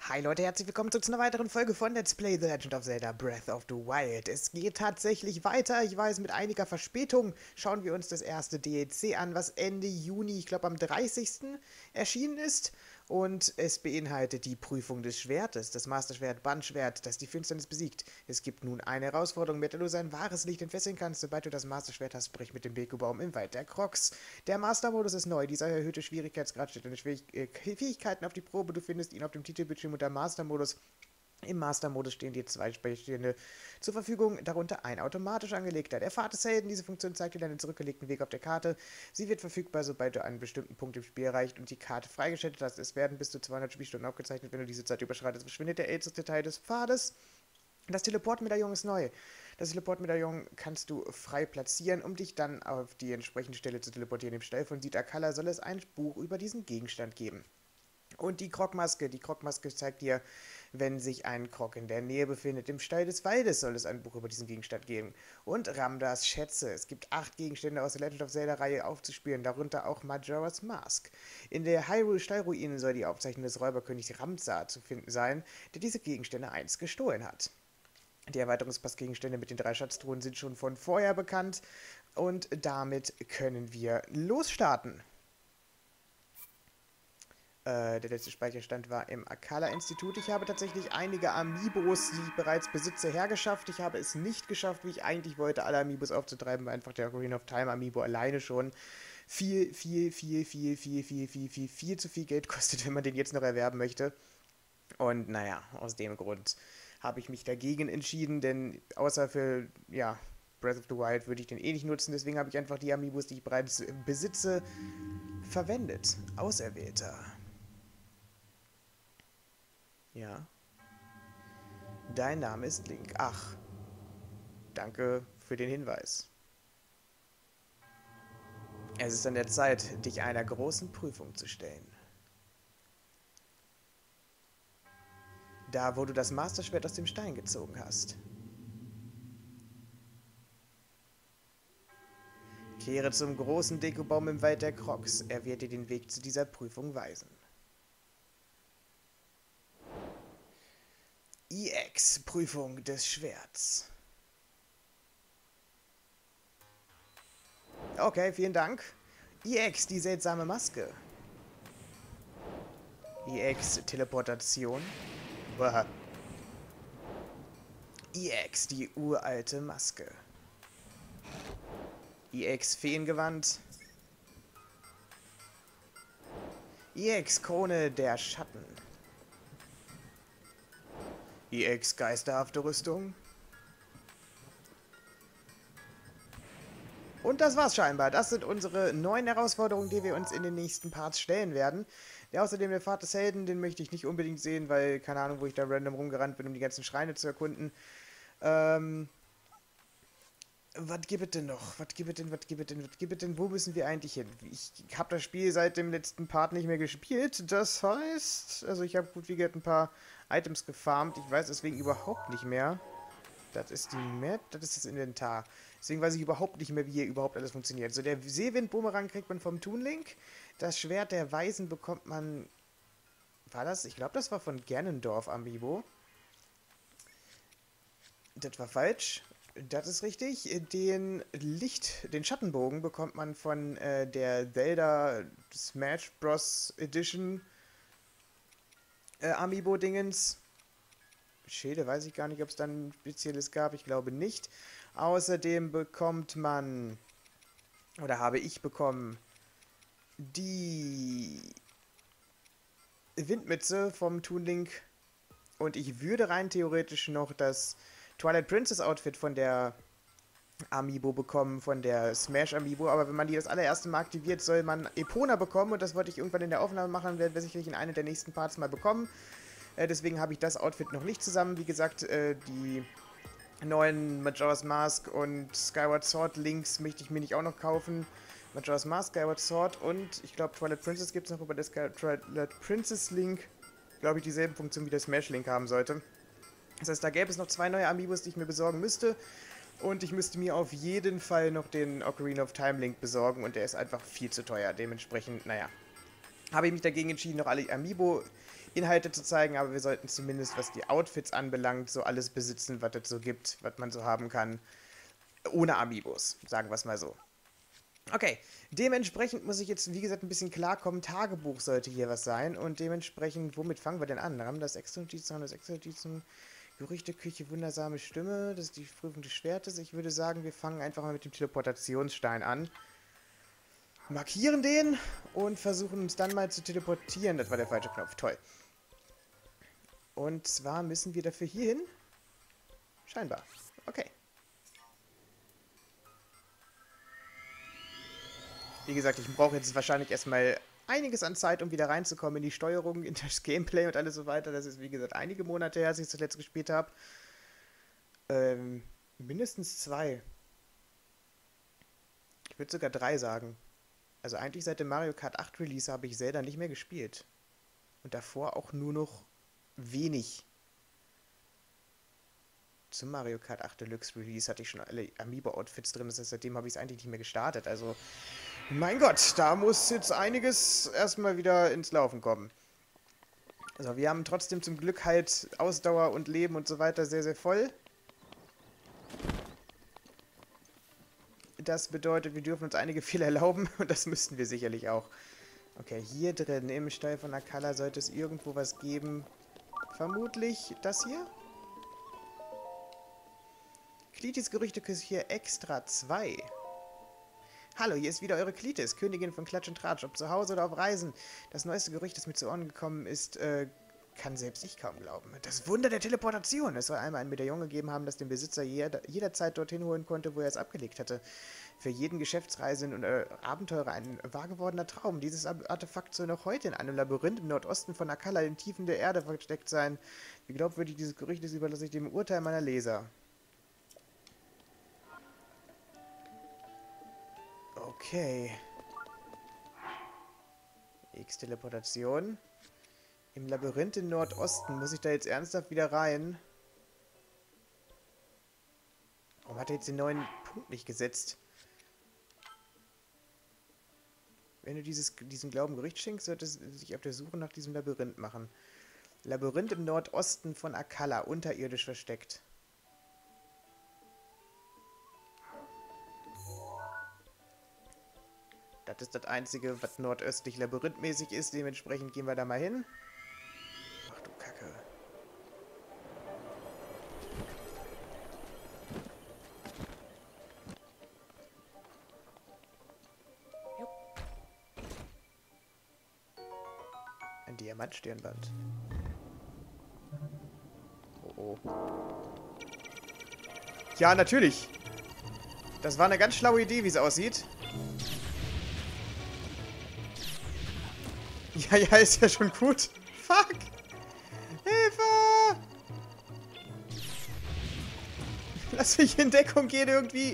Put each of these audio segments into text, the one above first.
Hi Leute, herzlich willkommen zu einer weiteren Folge von Let's Play The Legend of Zelda Breath of the Wild. Es geht tatsächlich weiter, ich weiß mit einiger Verspätung. Schauen wir uns das erste DLC an, was Ende Juni, ich glaube am 30. erschienen ist. Und es beinhaltet die Prüfung des Schwertes, das Masterschwert Bandschwert, das die Finsternis besiegt. Es gibt nun eine Herausforderung, mit der du sein wahres Licht entfesseln kannst. Sobald du das Masterschwert hast, brich mit dem Deku-Baum im Wald der Crocs. Der Mastermodus ist neu, dieser erhöhte Schwierigkeitsgrad stellt deine Fähigkeiten auf die Probe. Du findest ihn auf dem Titelbildschirm unter Mastermodus. Im Mastermodus stehen dir zwei Speicherstände zur Verfügung, darunter ein automatisch angelegter. Der Pfad des Helden, diese Funktion zeigt dir deinen zurückgelegten Weg auf der Karte. Sie wird verfügbar, sobald du einen bestimmten Punkt im Spiel erreicht und die Karte freigeschaltet hast. Es werden bis zu 200 Spielstunden aufgezeichnet. Wenn du diese Zeit überschreitest, verschwindet der älteste Teil des Pfades. Das Teleportmedaillon ist neu. Das Teleportmedaillon kannst du frei platzieren, um dich dann auf die entsprechende Stelle zu teleportieren. Im Stall von Sita Kala soll es ein Buch über diesen Gegenstand geben. Und die Krogmaske. Die Krogmaske zeigt dir, wenn sich ein Krog in der Nähe befindet. Im Stall des Waldes soll es ein Buch über diesen Gegenstand geben. Und Ramdas Schätze. Es gibt 8 Gegenstände aus der Legend of Zelda-Reihe aufzuspüren, darunter auch Majora's Mask. In der Hyrule-Stallruine soll die Aufzeichnung des Räuberkönigs Ramsar zu finden sein, der diese Gegenstände einst gestohlen hat. Die Erweiterungspassgegenstände mit den 3 Schatztruhen sind schon von vorher bekannt und damit können wir losstarten. Der letzte Speicherstand war im Akala-Institut. Ich habe tatsächlich einige Amiibos, die ich bereits besitze, hergeschafft. Ich habe es nicht geschafft, wie ich eigentlich wollte, alle Amiibos aufzutreiben, weil einfach der Ocarina of Time Amiibo alleine schon viel zu viel Geld kostet, wenn man den jetzt noch erwerben möchte. Und naja, aus dem Grund habe ich mich dagegen entschieden, denn außer für, ja, Breath of the Wild würde ich den eh nicht nutzen. Deswegen habe ich einfach die Amiibos, die ich bereits besitze, verwendet. Auserwählter. Ja. Dein Name ist Link. Ach, danke für den Hinweis. Es ist an der Zeit, dich einer großen Prüfung zu stellen. Da, wo du das Masterschwert aus dem Stein gezogen hast. Kehre zum großen Deku-Baum im Wald der Crocs. Er wird dir den Weg zu dieser Prüfung weisen. EX, Prüfung des Schwerts. Okay, vielen Dank. EX, die seltsame Maske. EX, Teleportation. Uah. EX, die uralte Maske. EX, Feengewand. EX, Krone der Schatten. EX, geisterhafte Rüstung. Und das war's scheinbar. Das sind unsere 9 Herausforderungen, die wir uns in den nächsten Parts stellen werden. Außerdem der Pfad des Helden, den möchte ich nicht unbedingt sehen, weil, keine Ahnung, wo ich da random rumgerannt bin, um die ganzen Schreine zu erkunden. Was gibt es denn noch? Was gibt es denn? Wo müssen wir eigentlich hin? Ich habe das Spiel seit dem letzten Part nicht mehr gespielt. Das heißt, also ich habe gut wie gesagt ein paar Items gefarmt. Ich weiß deswegen überhaupt nicht mehr. Das ist die Map, das ist das Inventar. Deswegen weiß ich überhaupt nicht mehr, wie hier überhaupt alles funktioniert. So, der Seewind-Bumerang kriegt man vom Toon Link. Das Schwert der Weisen bekommt man... War das? Ich glaube, das war von Ganondorf Amiibo. Das war falsch. Das ist richtig. Den Schattenbogen bekommt man von der Zelda Smash Bros. Edition Amiibo-Dingens. Schilde weiß ich gar nicht, ob es dann ein spezielles gab. Ich glaube nicht. Außerdem bekommt man, oder habe ich bekommen, die Windmütze vom Toon Link. Und ich würde rein theoretisch noch das Twilight Princess Outfit von der Amiibo bekommen, von der Smash Amiibo. Aber wenn man die das allererste Mal aktiviert, soll man Epona bekommen. Und das wollte ich irgendwann in der Aufnahme machen, werden wir sicherlich in einem der nächsten Parts mal bekommen. Deswegen habe ich das Outfit noch nicht zusammen. Wie gesagt, die neuen Majora's Mask und Skyward Sword Links möchte ich mir nicht auch noch kaufen. Majora's Mask, Skyward Sword und ich glaube Twilight Princess gibt es noch über das Twilight Princess Link. Glaube ich dieselben Funktionen wie der Smash Link haben sollte. Das heißt, da gäbe es noch 2 neue Amiibos, die ich mir besorgen müsste. Und ich müsste mir auf jeden Fall noch den Ocarina of Time Link besorgen und der ist einfach viel zu teuer. Dementsprechend, naja. habe ich mich dagegen entschieden, noch alle Amiibo-Inhalte zu zeigen, aber wir sollten zumindest, was die Outfits anbelangt, so alles besitzen, was es so gibt, was man so haben kann, ohne Amiibos, sagen wir es mal so. Okay, dementsprechend muss ich jetzt, wie gesagt, ein bisschen klarkommen. Tagebuch sollte hier was sein und dementsprechend, womit fangen wir denn an? Haben das Extra-Notizen, Gerüchteküche, wundersame Stimme, das ist die Prüfung des Schwertes. Ich würde sagen, wir fangen einfach mal mit dem Teleportationsstein an. Markieren den und versuchen uns dann mal zu teleportieren. Das war der falsche Knopf, toll. Und zwar müssen wir dafür hier hin. Scheinbar. Okay. Wie gesagt, ich brauche jetzt wahrscheinlich erstmal einiges an Zeit, um wieder reinzukommen in die Steuerung, in das Gameplay und alles so weiter. Das ist, wie gesagt, einige Monate her, als ich zuletzt gespielt habe. Mindestens 2. Ich würde sogar 3 sagen. Also eigentlich seit dem Mario Kart 8 Release habe ich Zelda nicht mehr gespielt. Und davor auch nur noch wenig. Zum Mario Kart 8 Deluxe Release hatte ich schon alle Amiibo-Outfits drin. Das heißt, seitdem habe ich es eigentlich nicht mehr gestartet. Also, mein Gott, da muss jetzt einiges erstmal wieder ins Laufen kommen. Also, wir haben trotzdem zum Glück halt Ausdauer und Leben und so weiter sehr, sehr voll. Das bedeutet, wir dürfen uns einige Fehler erlauben und das müssten wir sicherlich auch. Okay, hier drin im Stall von Akkala sollte es irgendwo was geben. Vermutlich das hier? Klitis Gerüchteküche Extra 2. Hallo, hier ist wieder eure Klitis, Königin von Klatsch und Tratsch, ob zu Hause oder auf Reisen. Das neueste Gerücht, das mir zu Ohren gekommen ist, kann selbst ich kaum glauben. Das Wunder der Teleportation. Es soll einmal ein Medaillon gegeben haben, das den Besitzer jederzeit dorthin holen konnte, wo er es abgelegt hatte. Für jeden Geschäftsreisenden und Abenteurer ein wahr gewordener Traum. Dieses Artefakt soll noch heute in einem Labyrinth im Nordosten von Akkala in den Tiefen der Erde versteckt sein. Wie glaubwürdig dieses Gerücht ist, überlasse ich dem Urteil meiner Leser. Okay. X-Teleportation. Im Labyrinth im Nordosten. Muss ich da jetzt ernsthaft wieder rein? Warum hat er jetzt den neuen Punkt nicht gesetzt? Wenn du diesen Glauben Gerücht schenkst, sollte es sich auf der Suche nach diesem Labyrinth machen. Labyrinth im Nordosten von Akkala, unterirdisch versteckt. Das ist das Einzige, was nordöstlich labyrinthmäßig ist. Dementsprechend gehen wir da mal hin. Ach du Kacke. Ein Diamantstirnband. Oh oh. Ja, natürlich. Das war eine ganz schlaue Idee, wie es aussieht. Ja, ja, ist ja schon gut. Fuck! Hilfe! Lass mich in Deckung gehen irgendwie.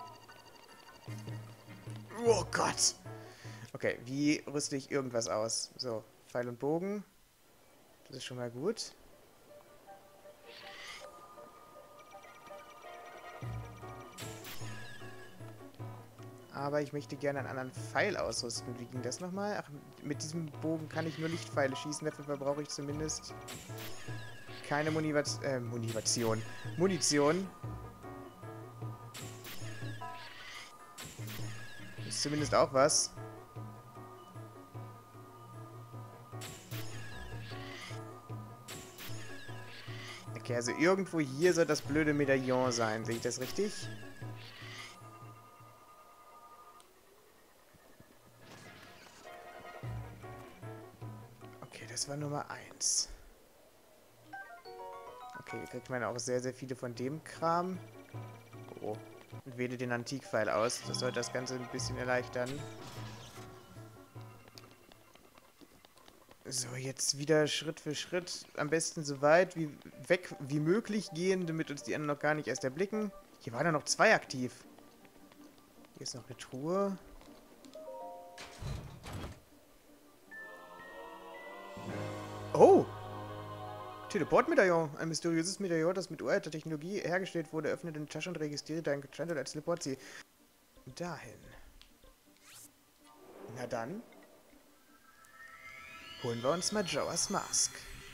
Oh Gott. Okay, wie rüste ich irgendwas aus? So, Pfeil und Bogen. Das ist schon mal gut. Aber ich möchte gerne einen anderen Pfeil ausrüsten. Wie ging das nochmal? Ach, mit diesem Bogen kann ich nur Lichtpfeile schießen. Dafür verbrauche ich zumindest keine Munition. Ist zumindest auch was. Okay, also irgendwo hier soll das blöde Medaillon sein. Sehe ich das richtig? Das war Nummer 1. Okay, hier kriegt man auch sehr, sehr viele von dem Kram. Oh. Und wähle den Antikpfeil aus. Das sollte das Ganze ein bisschen erleichtern. So, jetzt wieder Schritt für Schritt. Am besten so weit wie weg wie möglich gehen, damit uns die anderen noch gar nicht erst erblicken. Hier waren ja noch 2 aktiv. Hier ist noch eine Truhe. Oh! Teleportmedaillon. Ein mysteriöses Medaillon, das mit uralter Technologie hergestellt wurde. Öffne deine Tasche und registriere deinen Standort als Teleportziel. Dahin. Na dann. Holen wir uns Majora's Mask.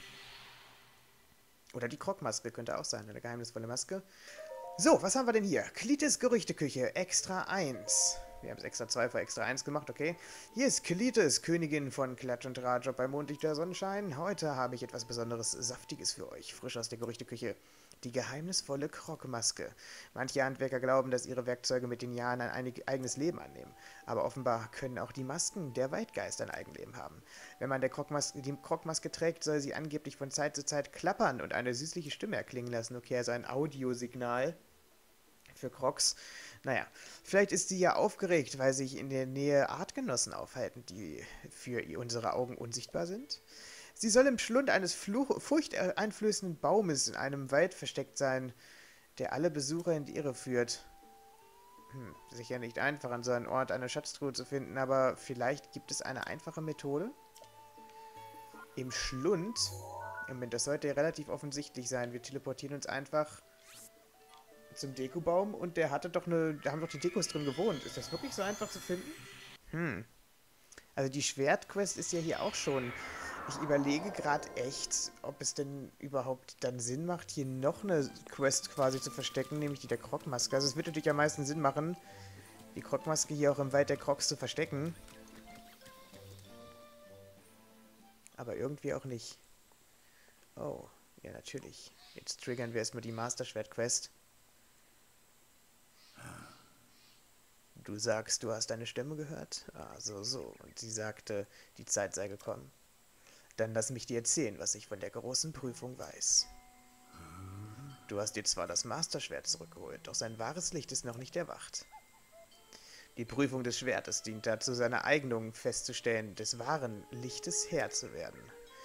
Oder die Krogmaske könnte auch sein, eine geheimnisvolle Maske. So, was haben wir denn hier? Klites Gerüchteküche, Extra 1. Wir haben es Extra 2 vor Extra 1 gemacht, okay. Hier ist Klites, Königin von Klatsch und Tratsch bei Mondlicht der Sonnenschein. Heute habe ich etwas besonderes Saftiges für euch, frisch aus der Gerüchteküche. Die geheimnisvolle Krogmaske. Manche Handwerker glauben, dass ihre Werkzeuge mit den Jahren ein eigenes Leben annehmen. Aber offenbar können auch die Masken der Waldgeist ein Eigenleben haben. Wenn man die Krogmaske trägt, soll sie angeblich von Zeit zu Zeit klappern und eine süßliche Stimme erklingen lassen. Okay, also ein Audiosignal für Krogs. Naja, vielleicht ist sie ja aufgeregt, weil sich in der Nähe Artgenossen aufhalten, die für unsere Augen unsichtbar sind. Sie soll im Schlund eines furchteinflößenden Baumes in einem Wald versteckt sein, der alle Besucher in die Irre führt. Sicher nicht einfach, an so einem Ort eine Schatztruhe zu finden, aber vielleicht gibt es eine einfache Methode. Im Schlund, Moment, das sollte ja relativ offensichtlich sein, wir teleportieren uns einfach zum Dekobaum und da haben doch die Dekos drin gewohnt. Ist das wirklich so einfach zu finden? Also die Schwertquest ist ja hier auch schon. Ich überlege gerade echt, ob es denn überhaupt dann Sinn macht, hier noch eine Quest quasi zu verstecken, nämlich die der Krogmaske. Also es wird natürlich am meisten Sinn machen, die Krogmaske hier auch im Wald der Krogs zu verstecken. Aber irgendwie auch nicht. Oh, ja natürlich. Jetzt triggern wir erstmal die Master-Schwert-Quest. Du sagst, du hast eine Stimme gehört? Ah, so. Und sie sagte, die Zeit sei gekommen. Dann lass mich dir erzählen, was ich von der großen Prüfung weiß. Du hast dir zwar das Masterschwert zurückgeholt, doch sein wahres Licht ist noch nicht erwacht. Die Prüfung des Schwertes dient dazu, seine Eignung festzustellen, des wahren Lichtes Herr zu werden.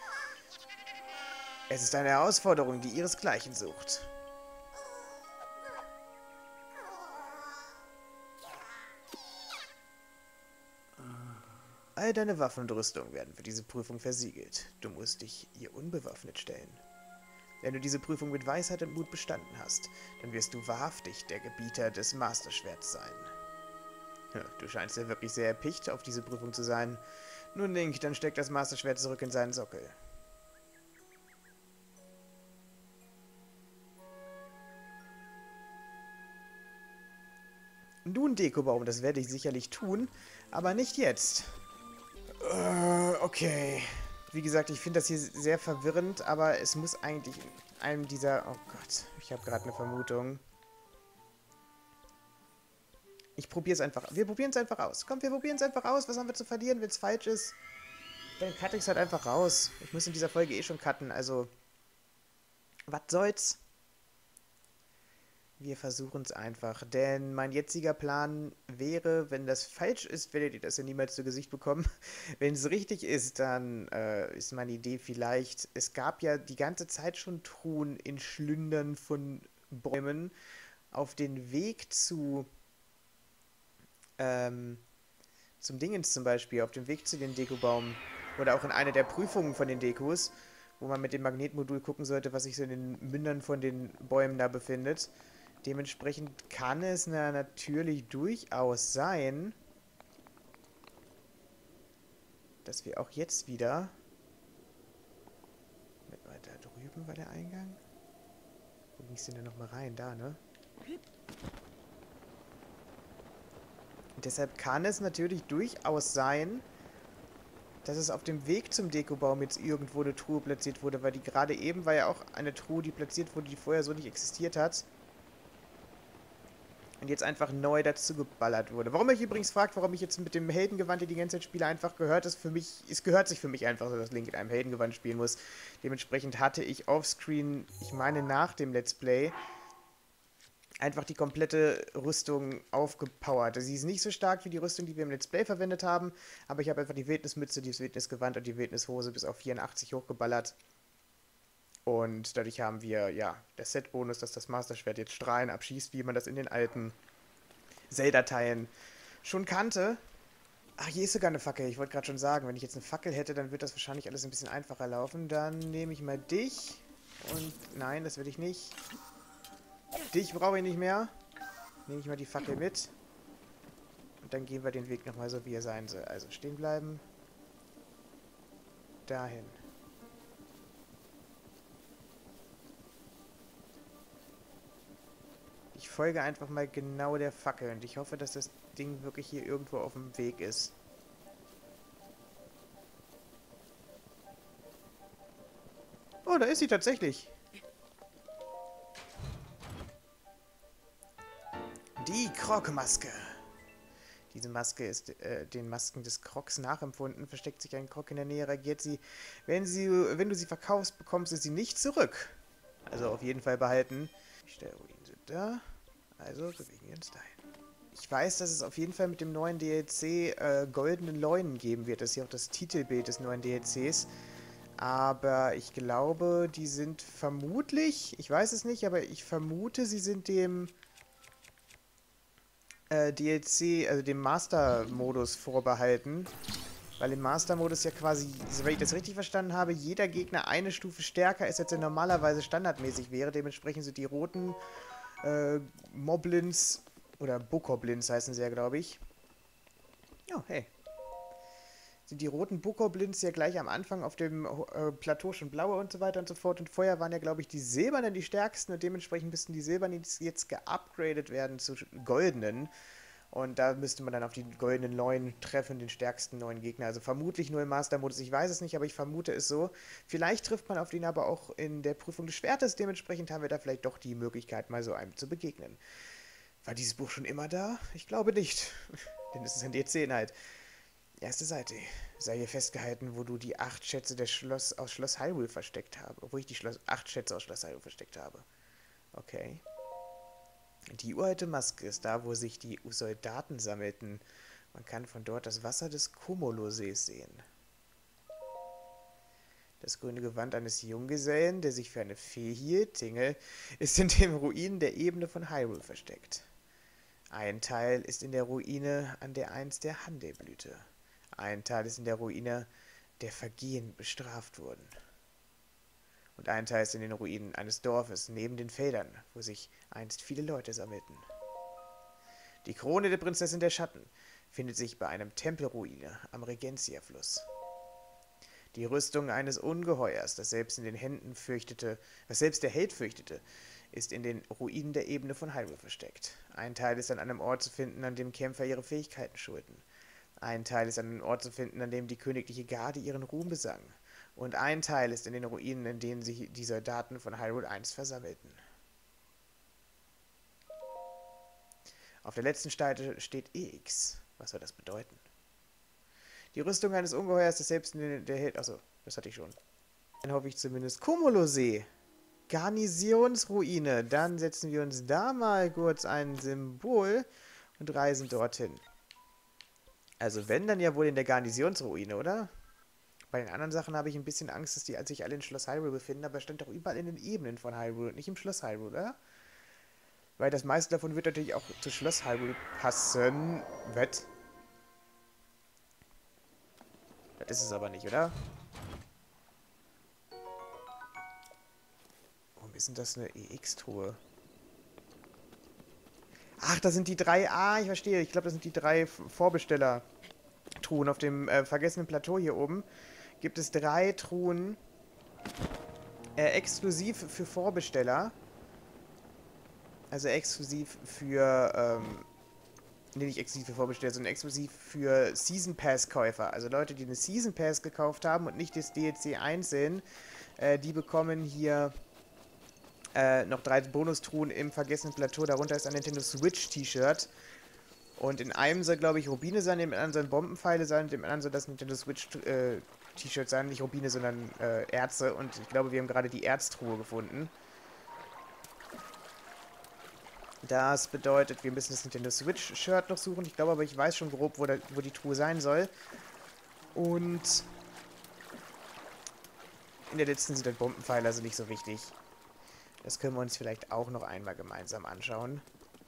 Es ist eine Herausforderung, die ihresgleichen sucht. All deine Waffen und Rüstung werden für diese Prüfung versiegelt. Du musst dich ihr unbewaffnet stellen. Wenn du diese Prüfung mit Weisheit und Mut bestanden hast, dann wirst du wahrhaftig der Gebieter des Masterschwerts sein. Ja, du scheinst ja wirklich sehr erpicht, auf diese Prüfung zu sein. Nun, Link, dann steck das Masterschwert zurück in seinen Sockel. Nun, Dekobaum, das werde ich sicherlich tun, aber nicht jetzt. Okay. Wie gesagt, ich finde das hier sehr verwirrend, aber es muss eigentlich in einem dieser... Oh Gott, ich habe gerade eine Vermutung. Ich probiere es einfach. Wir probieren es einfach aus. Komm, wir probieren es einfach aus. Was haben wir zu verlieren, wenn es falsch ist? Dann cutte ich es halt einfach raus. Ich muss in dieser Folge eh schon cutten, also... Was soll's? Wir versuchen es einfach, denn mein jetziger Plan wäre, wenn das falsch ist, werdet ihr das ja niemals zu Gesicht bekommen. Wenn es richtig ist, dann ist meine Idee vielleicht, es gab ja die ganze Zeit schon Truhen in Schlündern von Bäumen auf den Weg zum Dingens zum Beispiel, auf dem Weg zu den Dekobaum oder auch in einer der Prüfungen von den Dekos, wo man mit dem Magnetmodul gucken sollte, was sich so in den Mündern von den Bäumen da befindet. Dementsprechend kann es natürlich durchaus sein, dass wir auch jetzt wieder... Da drüben war der Eingang? Wo ging es denn nochmal rein? Da, ne? Und deshalb kann es natürlich durchaus sein, dass es auf dem Weg zum Dekobaum jetzt irgendwo eine Truhe platziert wurde, weil die gerade eben war ja auch eine Truhe, die platziert wurde, die vorher so nicht existiert hat. Und jetzt einfach neu dazu geballert wurde. Warum euch übrigens fragt, warum ich jetzt mit dem Heldengewand die ganze Zeit spiele, einfach gehört es für mich, es gehört sich für mich einfach so, dass Link in einem Heldengewand spielen muss. Dementsprechend hatte ich offscreen, ich meine nach dem Let's Play, einfach die komplette Rüstung aufgepowert. Sie ist nicht so stark wie die Rüstung, die wir im Let's Play verwendet haben, aber ich habe einfach die Wildnismütze, das Wildnisgewand und die Wildnishose bis auf 84 hochgeballert. Und dadurch haben wir, ja, der Set-Bonus, dass das Masterschwert jetzt Strahlen abschießt, wie man das in den alten Zelda-Teilen schon kannte. Ach, hier ist sogar eine Fackel. Ich wollte gerade schon sagen, wenn ich jetzt eine Fackel hätte, dann wird das wahrscheinlich alles ein bisschen einfacher laufen. Dann nehme ich mal dich. Und nein, das will ich nicht. Dich brauche ich nicht mehr. Nehme ich mal die Fackel mit. Und dann gehen wir den Weg nochmal so, wie er sein soll. Also stehen bleiben. dahin. Ich folge einfach mal genau der Fackel und ich hoffe, dass das Ding wirklich hier irgendwo auf dem Weg ist. Oh, da ist sie tatsächlich. Die Krog-Maske. Diese Maske ist den Masken des Krogs nachempfunden. Versteckt sich ein Krog in der Nähe, reagiert sie. Wenn du sie verkaufst, bekommst du sie nicht zurück. Also auf jeden Fall behalten. Die Stellruinen sind da. Also bewegen wir uns dahin. Ich weiß, dass es auf jeden Fall mit dem neuen DLC goldenen Leunen geben wird. Das ist ja auch das Titelbild des neuen DLCs. Aber ich glaube, die sind vermutlich, ich weiß es nicht, aber ich vermute, sie sind dem DLC, also dem Master-Modus vorbehalten. Weil im Master-Modus ja quasi, wenn ich das richtig verstanden habe, jeder Gegner eine Stufe stärker ist, als er normalerweise standardmäßig wäre. Dementsprechend sind die roten Moblins, oder Bokoblins heißen sie ja, glaube ich. Ja, hey. Sind die roten Bokoblins ja gleich am Anfang auf dem Plateau schon blaue und so weiter und so fort. Und vorher waren ja, glaube ich, die silbernen die stärksten und dementsprechend müssten die silbernen jetzt geupgradet werden zu goldenen. Und da müsste man dann auf die goldenen neuen treffen, den stärksten neuen Gegner. Also vermutlich nur im Master-Modus. Ich weiß es nicht, aber ich vermute es so. Vielleicht trifft man auf den aber auch in der Prüfung des Schwertes. Dementsprechend haben wir da vielleicht doch die Möglichkeit, mal so einem zu begegnen. War dieses Buch schon immer da? Ich glaube nicht. Denn es ist ein DLC-Inhalt. Erste Seite. Sei hier festgehalten, wo du die 8 Schätze aus Schloss Hyrule versteckt habe. Obwohl ich die 8 Schätze aus Schloss Hyrule versteckt habe. Okay. Die uralte Maske ist da, wo sich die Soldaten sammelten. Man kann von dort das Wasser des Komolo-Sees sehen. Das grüne Gewand eines Junggesellen, der sich für eine Fee hielt, Tingle, ist in den Ruinen der Ebene von Hyrule versteckt. Ein Teil ist in der Ruine, an der einst der Handel blühte. Ein Teil ist in der Ruine, der Vergehen bestraft wurden. Und ein Teil ist in den Ruinen eines Dorfes, neben den Feldern, wo sich einst viele Leute sammelten. Die Krone der Prinzessin der Schatten findet sich bei einem Tempelruine am Regentia-Fluss. Die Rüstung eines Ungeheuers, was selbst der Held fürchtete, ist in den Ruinen der Ebene von Hyrule versteckt. Ein Teil ist an einem Ort zu finden, an dem Kämpfer ihre Fähigkeiten schulten. Ein Teil ist an einem Ort zu finden, an dem die königliche Garde ihren Ruhm besang. Und ein Teil ist in den Ruinen, in denen sich die Soldaten von Hyrule einst versammelten. Auf der letzten Seite steht EX. Was soll das bedeuten? Die Rüstung eines Ungeheuers, das selbst in der Held... Achso, das hatte ich schon. Dann hoffe ich zumindest. Komolo-See. Garnisonsruine. Dann setzen wir uns da mal kurz ein Symbol und reisen dorthin. Also wenn, dann ja wohl in der Garnisonsruine, oder? Bei den anderen Sachen habe ich ein bisschen Angst, dass die sich alle in Schloss Hyrule befinden, aber es stand doch überall in den Ebenen von Hyrule und nicht im Schloss Hyrule, oder? Weil das meiste davon wird natürlich auch zu Schloss Hyrule passen. Wett. Das ist es aber nicht, oder? Warum ist denn das eine EX-Truhe? Ach, das sind die drei... Ah, ich verstehe. Ich glaube, das sind die drei Vorbesteller-Truhen. Auf dem vergessenen Plateau hier oben gibt es 3 Truhen exklusiv für Vorbesteller. Also exklusiv für... nee, nicht exklusiv für Vorbesteller, sondern exklusiv für Season Pass-Käufer. Also Leute, die eine Season Pass gekauft haben und nicht das DLC einzeln, die bekommen hier noch 3 Bonustruhen im vergessenen Plateau. Darunter ist ein Nintendo Switch T-Shirt. Und in einem soll, glaube ich, Rubine sein, in dem anderen sollen Bombenpfeile sein, in dem anderen soll das Nintendo Switch T-Shirt sein. Nicht Rubine, sondern Erze. Und ich glaube, wir haben gerade die Erztruhe gefunden. Das bedeutet, wir müssen das Nintendo Switch Shirt noch suchen. Ich glaube aber, ich weiß schon grob, wo die Truhe sein soll. Und in der letzten sind halt Bombenpfeile, also nicht so wichtig. Das können wir uns vielleicht auch noch einmal gemeinsam anschauen.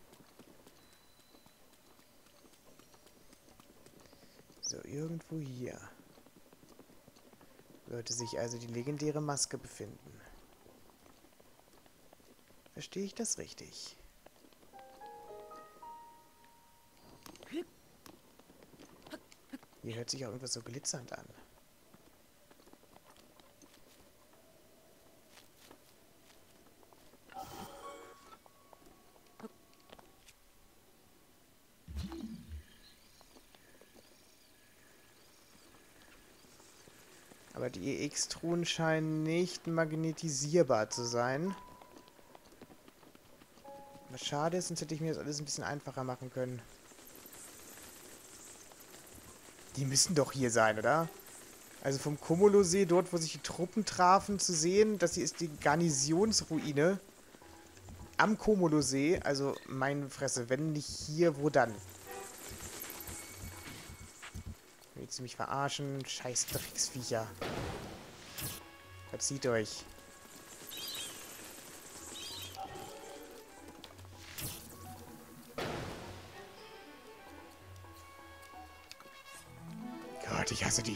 So, irgendwo hier sollte sich also die legendäre Maske befinden. Verstehe ich das richtig? Hier hört sich auch irgendwas so glitzernd an. Aber die EX-Truhen scheinen nicht magnetisierbar zu sein. Was schade ist, sonst hätte ich mir das alles ein bisschen einfacher machen können. Die müssen doch hier sein, oder? Also vom Cumulosee, dort wo sich die Truppen trafen, zu sehen, das hier ist die Garnisonsruine am Cumulosee. Also meine Fresse, wenn nicht hier, wo dann? Willst du mich verarschen? Scheiß Drecksviecher. Verzieht euch. Gott, ich hasse die.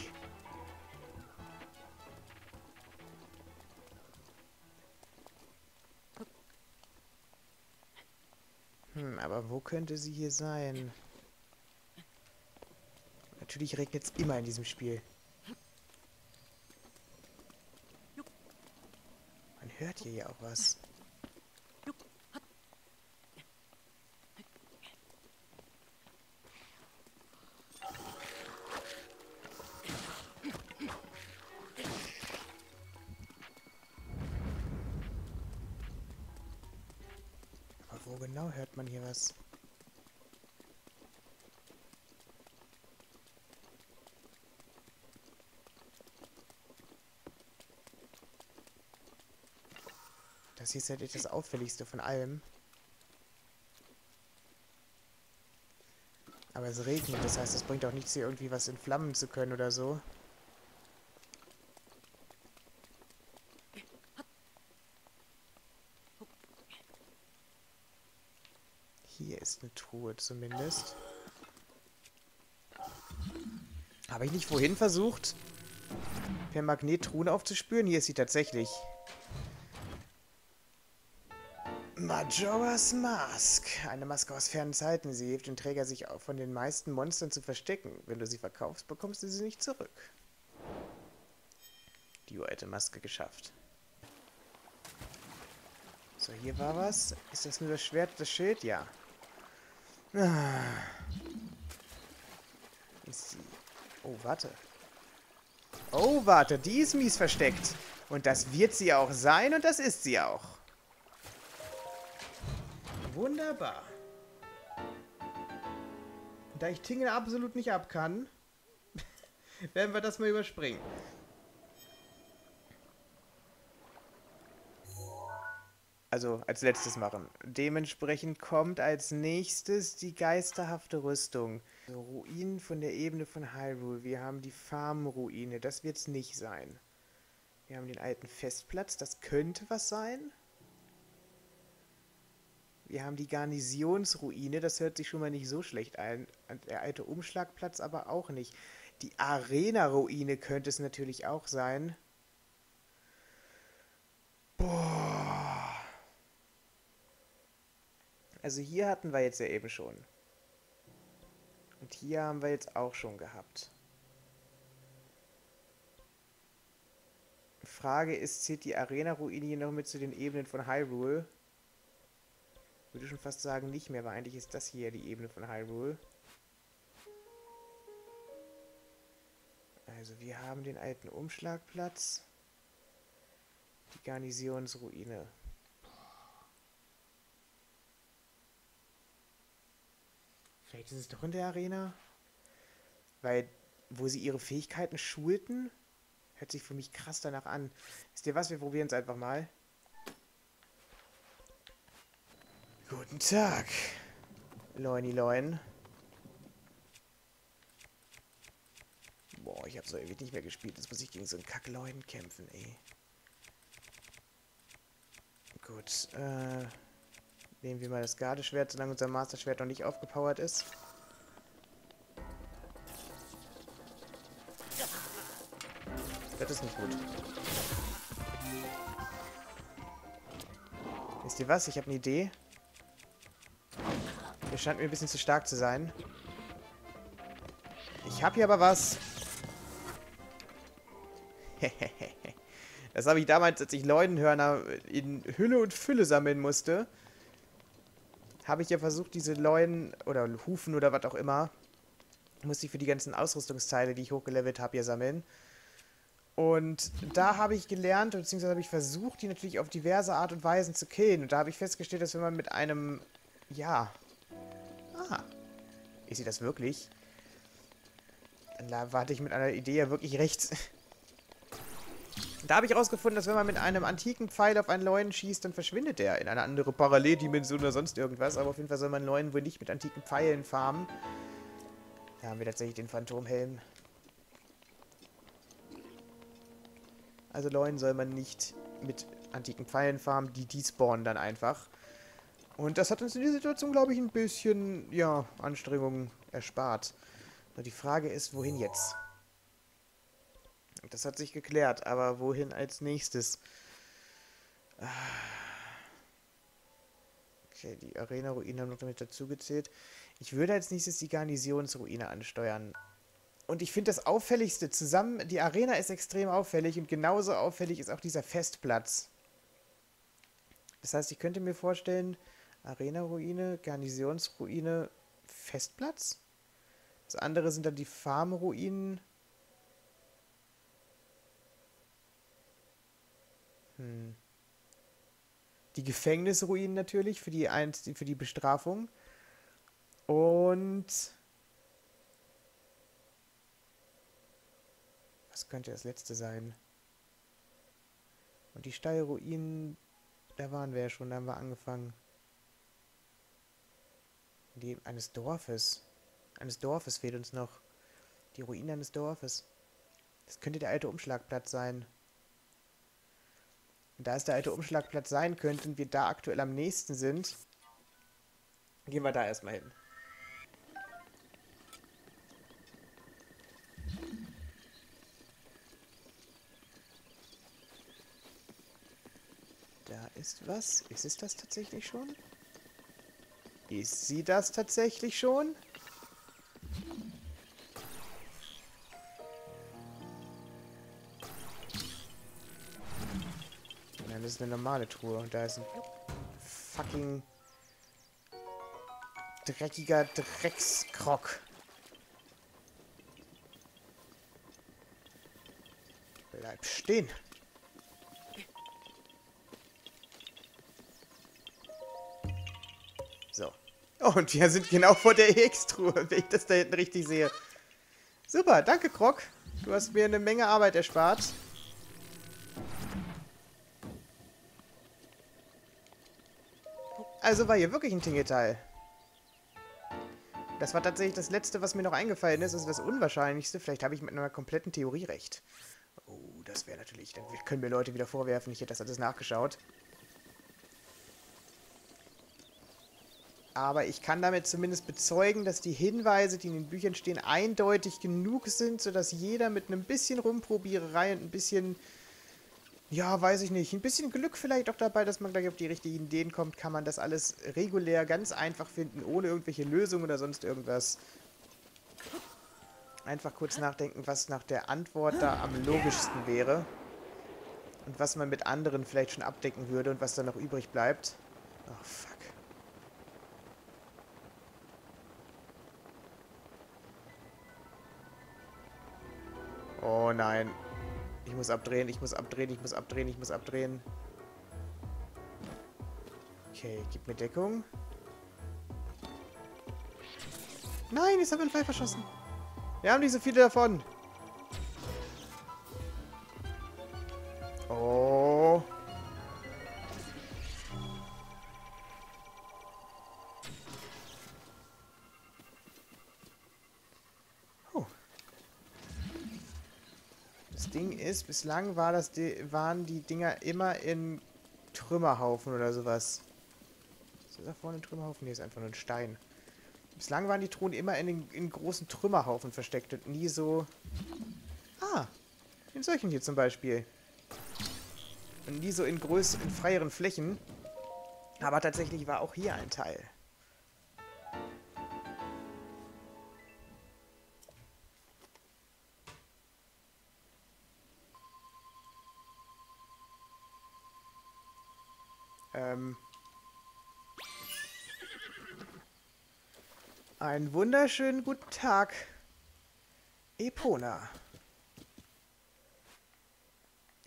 Aber wo könnte sie hier sein? Natürlich regnet es immer in diesem Spiel. Man hört hier ja auch was. Aber wo genau hört man hier was? Das hier ist halt echt das Auffälligste von allem. Aber es regnet, das heißt, es bringt auch nichts, hier irgendwie was entflammen zu können oder so. Hier ist eine Truhe zumindest. Habe ich nicht vorhin versucht, per Magnet Truhen aufzuspüren? Hier ist sie tatsächlich. Majora's Mask. Eine Maske aus fernen Zeiten. Sie hilft dem Träger, sich auch von den meisten Monstern zu verstecken. Wenn du sie verkaufst, bekommst du sie nicht zurück. Die uralte Maske geschafft. So, hier war was. Ist das nur das Schwert, das Schild? Ja. Ist sie... Oh, warte. Oh, warte. Die ist mies versteckt. Und das wird sie auch sein und das ist sie auch. Wunderbar. Da ich Tingle absolut nicht ab kann, werden wir das mal überspringen. Also als letztes machen. Dementsprechend kommt als nächstes die geisterhafte Rüstung. So, Ruinen von der Ebene von Hyrule. Wir haben die Farmruine. Das wird es nicht sein. Wir haben den alten Festplatz. Das könnte was sein. Wir haben die Garnisonsruine, das hört sich schon mal nicht so schlecht an. Der alte Umschlagplatz aber auch nicht. Die Arena-Ruine könnte es natürlich auch sein. Boah. Also hier hatten wir jetzt ja eben schon. Und hier haben wir jetzt auch schon gehabt. Frage ist, zählt die Arena-Ruine hier noch mit zu den Ebenen von Hyrule? Würde schon fast sagen, nicht mehr, weil eigentlich ist das hier die Ebene von Hyrule. Also wir haben den alten Umschlagplatz. Die Garnisonsruine. Vielleicht ist es doch in der Arena? Weil, wo sie ihre Fähigkeiten schulten, hört sich für mich krass danach an. Wisst ihr was, wir probieren es einfach mal. Guten Tag, Leuni Leun. Boah, ich habe so ewig nicht mehr gespielt. Jetzt muss ich gegen so einen Kackleuen kämpfen, ey. Gut, nehmen wir mal das Gardeschwert, solange unser Masterschwert noch nicht aufgepowert ist. Das ist nicht gut. Wisst ihr was? Ich habe eine Idee. Ihr scheint mir ein bisschen zu stark zu sein. Ich habe hier aber was. Das habe ich damals, als ich Leuenhörner in Hülle und Fülle sammeln musste, habe ich ja versucht, diese Leunen oder Hufen oder was auch immer, musste ich für die ganzen Ausrüstungsteile, die ich hochgelevelt habe, hier sammeln. Und da habe ich gelernt, beziehungsweise habe ich versucht, die natürlich auf diverse Art und Weisen zu killen. Und da habe ich festgestellt, dass wenn man mit einem... Ja. Ah. Ist sie das wirklich? Dann warte ich mit einer Idee ja wirklich recht. Da habe ich herausgefunden, dass wenn man mit einem antiken Pfeil auf einen Leuen schießt, dann verschwindet der in eine andere Paralleldimension oder sonst irgendwas. Aber auf jeden Fall soll man Leuen wohl nicht mit antiken Pfeilen farmen. Da haben wir tatsächlich den Phantomhelm. Also Leuen soll man nicht mit antiken Pfeilen farmen, die spawnen dann einfach. Und das hat uns in dieser Situation, glaube ich, ein bisschen, ja, Anstrengungen erspart. Nur die Frage ist, wohin jetzt? Das hat sich geklärt, aber wohin als nächstes? Okay, die Arena-Ruine haben noch damit dazugezählt. Ich würde als nächstes die Garnisonsruine ansteuern. Und ich finde das Auffälligste zusammen, die Arena ist extrem auffällig und genauso auffällig ist auch dieser Festplatz. Das heißt, ich könnte mir vorstellen, Arena-Ruine, Garnisonsruine, Festplatz? Das andere sind dann die Farmruinen. Die Gefängnisruinen natürlich für die Bestrafung. Und was könnte das letzte sein? Und die Stallruinen, da waren wir ja schon, da haben wir angefangen. Die eines Dorfes. Eines Dorfes fehlt uns noch. Die Ruine eines Dorfes. Das könnte der alte Umschlagplatz sein. Und da es der alte Umschlagplatz sein könnte und wir da aktuell am nächsten sind, gehen wir da erstmal hin. Da ist was. Ist es das tatsächlich schon? Ist sie das tatsächlich schon? Nein, das ist eine normale Truhe. Und da ist ein fucking dreckiger Dreckskrog. Bleib stehen. So. Oh, und wir sind genau vor der EX-Truhe, wenn ich das da hinten richtig sehe. Super, danke, Krog. Du hast mir eine Menge Arbeit erspart. Also war hier wirklich ein Tingelteil. Das war tatsächlich das Letzte, was mir noch eingefallen ist. Das ist das Unwahrscheinlichste. Vielleicht habe ich mit einer kompletten Theorie recht. Oh, das wäre natürlich... Dann können mir Leute wieder vorwerfen, ich hätte das alles nachgeschaut. Aber ich kann damit zumindest bezeugen, dass die Hinweise, die in den Büchern stehen, eindeutig genug sind, sodass jeder mit einem bisschen Rumprobiererei und ein bisschen... Ja, weiß ich nicht. Ein bisschen Glück vielleicht auch dabei, dass man gleich auf die richtigen Ideen kommt, kann man das alles regulär ganz einfach finden, ohne irgendwelche Lösungen oder sonst irgendwas. Einfach kurz nachdenken, was nach der Antwort da am logischsten wäre. Und was man mit anderen vielleicht schon abdecken würde und was dann noch übrig bleibt. Oh, fuck. Oh nein. Ich muss abdrehen, ich muss abdrehen, ich muss abdrehen, ich muss abdrehen. Okay, gib mir Deckung. Nein, jetzt haben wir einen Pfeil verschossen. Wir haben nicht so viele davon. Oh. Das Ding ist, bislang waren die Dinger immer in Trümmerhaufen oder sowas. Ist das da vorne ein Trümmerhaufen? Nee, ist einfach nur ein Stein. Bislang waren die Truhen immer in großen Trümmerhaufen versteckt und nie so... Ah, in solchen hier zum Beispiel. Und nie so in freieren Flächen. Aber tatsächlich war auch hier ein Teil. Einen wunderschönen guten Tag, Epona.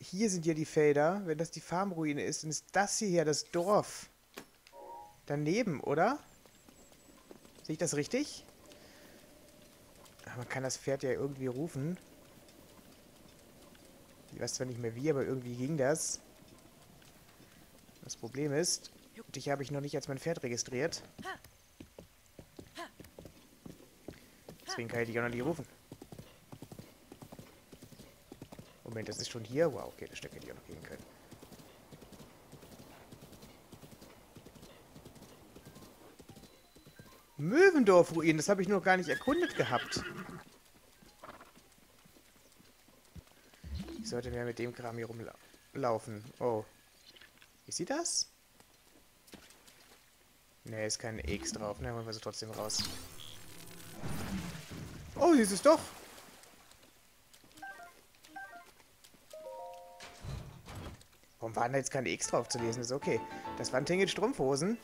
Hier sind ja die Felder. Wenn das die Farmruine ist, dann ist das hier ja das Dorf. Daneben, oder? Sehe ich das richtig? Ach, man kann das Pferd ja irgendwie rufen. Ich weiß zwar nicht mehr wie, aber irgendwie ging das. Das Problem ist, dich habe ich noch nicht als mein Pferd registriert. Deswegen kann ich dich auch noch nicht rufen. Moment, das ist schon hier? Wow, okay, das Stück hätte ich auch noch gehen können. Möwendorf-Ruinen, das habe ich noch gar nicht erkundet gehabt. Ich sollte mehr mit dem Kram hier rumlaufen. Oh. Ist sie das? Ne, ist kein X drauf, ne? Holen wir sie trotzdem raus. Oh, sie ist es doch! Warum waren da jetzt keine X drauf zu lesen? Ist okay. Das waren Tingel Strumpfhosen.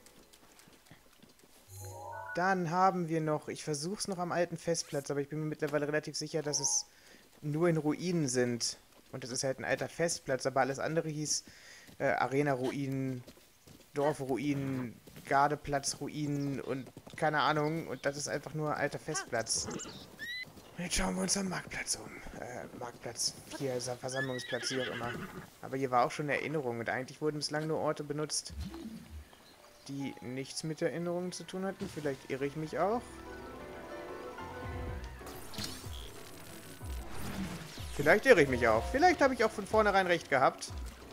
Dann haben wir noch, ich versuche es noch am alten Festplatz, aber ich bin mir mittlerweile relativ sicher, dass es nur in Ruinen sind. Und das ist halt ein alter Festplatz, aber alles andere hieß Arena-Ruinen, Dorfruinen, Gardeplatz-Ruinen und keine Ahnung. Und das ist einfach nur alter Festplatz. Jetzt schauen wir uns am Marktplatz um. Marktplatz, hier ist ein Versammlungsplatz, wie auch immer. Aber hier war auch schon eine Erinnerung und eigentlich wurden bislang nur Orte benutzt, die nichts mit Erinnerungen zu tun hatten. Vielleicht irre ich mich auch. Vielleicht irre ich mich auch. Vielleicht habe ich auch von vornherein recht gehabt.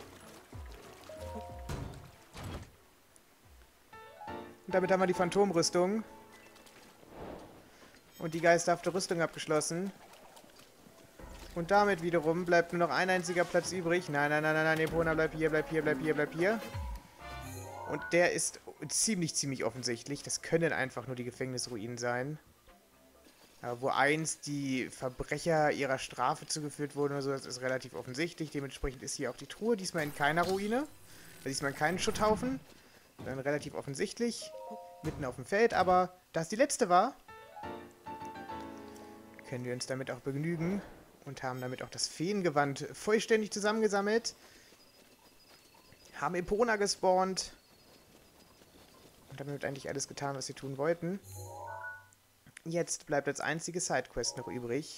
Und damit haben wir die Phantomrüstung. Und die geisterhafte Rüstung abgeschlossen. Und damit wiederum bleibt nur noch ein einziger Platz übrig. Nein, nein, nein, nein, nein, Epona, bleib hier, bleib hier, bleib hier, bleib hier. Und der ist ziemlich offensichtlich. Das können einfach nur die Gefängnisruinen sein. Wo einst die Verbrecher ihrer Strafe zugeführt wurden oder so, das ist relativ offensichtlich. Dementsprechend ist hier auch die Truhe diesmal in keiner Ruine. Diesmal in keinen Schutthaufen. Dann relativ offensichtlich. Mitten auf dem Feld, aber da es die letzte war, können wir uns damit auch begnügen. Und haben damit auch das Feengewand vollständig zusammengesammelt. Haben Epona gespawnt. Und damit eigentlich alles getan, was sie tun wollten. Jetzt bleibt als einzige Sidequest noch übrig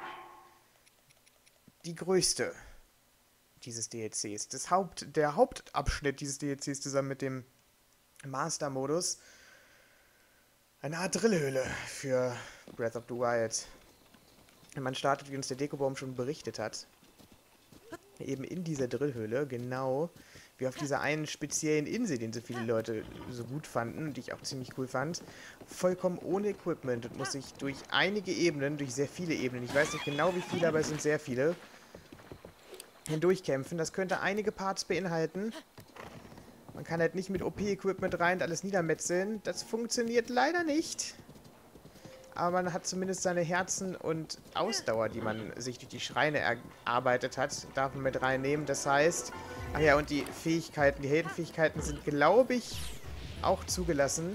die größte dieses DLCs. Der Hauptabschnitt dieses DLCs zusammen mit dem Master-Modus. Eine Art Drillhöhle für Breath of the Wild. Man startet, wie uns der Dekobaum schon berichtet hat, eben in dieser Drillhöhle, genau wie auf dieser einen speziellen Insel, den so viele Leute so gut fanden und die ich auch ziemlich cool fand, vollkommen ohne Equipment und muss sich durch einige Ebenen, durch sehr viele Ebenen, ich weiß nicht genau wie viele, aber es sind sehr viele, hindurchkämpfen. Das könnte einige Parts beinhalten. Man kann halt nicht mit OP-Equipment rein und alles niedermetzeln. Das funktioniert leider nicht. Aber man hat zumindest seine Herzen und Ausdauer, die man sich durch die Schreine erarbeitet hat, darf man mit reinnehmen. Das heißt, ach ja, und die Fähigkeiten, die Heldenfähigkeiten sind, glaube ich, auch zugelassen.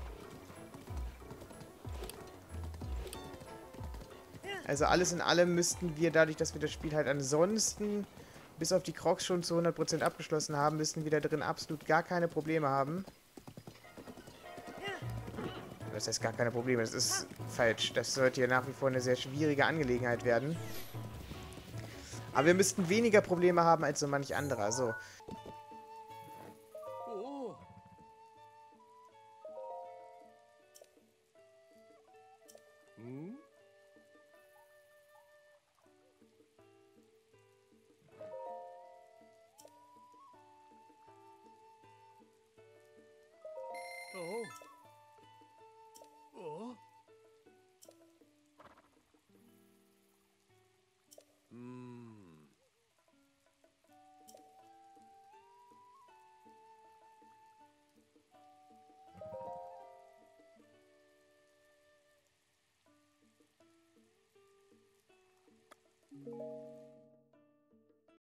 Also alles in allem müssten wir, dadurch, dass wir das Spiel halt ansonsten bis auf die Crocs schon zu 100% abgeschlossen haben, müssten wir da drin absolut gar keine Probleme haben. Das heißt gar keine Probleme, das ist falsch. Das sollte hier nach wie vor eine sehr schwierige Angelegenheit werden. Aber wir müssten weniger Probleme haben als so manch anderer. So.